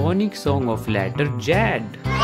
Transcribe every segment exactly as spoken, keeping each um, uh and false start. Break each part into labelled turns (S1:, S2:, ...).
S1: phonic song of letter Z.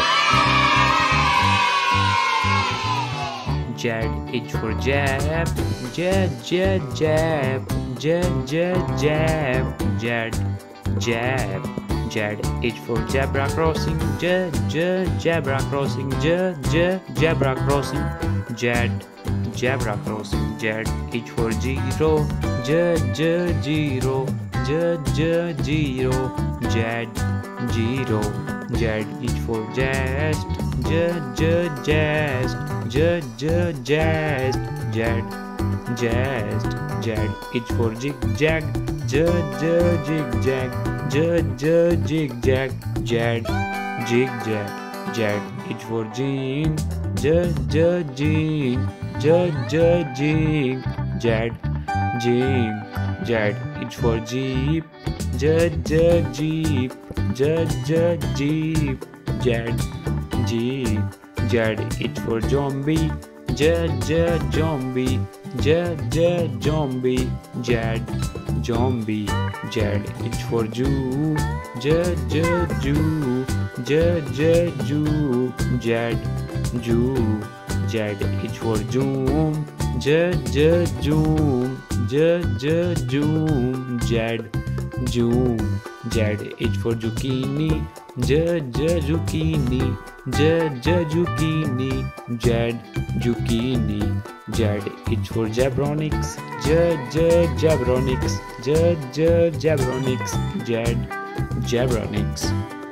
S1: Z is for jab, jab, jab, jab, jab, jab, jab, jab, jab. Z is for zebra crossing, J, J, zebra crossing, J, J, zebra crossing, Z, zebra crossing. Z is for zero, J, J, zero, J, J, zero, Z, zero. Z is for zest, J, J, zest, J, J, zest, Z, zest. Z is for zigzag, J, J, zigzag, J, J, zigzag, Z, zigzag. Z is for jig, J, J, jig, J, J, jig, Z, jig. Z is for jeep, J, J, jeep, J, J, jeep, Z, jeep. Z is for zombie, J, J, zombie, J, J, zombie, Z, zombie. Z is for Jew, J, J, Jew, J, J, Jew, Z, Jew. Z is for zoom, J, J, zoom, J, J, zoom, Z, zoom. Z is for zucchini, J, J, zucchini, J, J, zucchini, Z, zucchini. Z is for Zebronics, J, J, Zebronics, J, J, Zebronics, Z, Zebronics.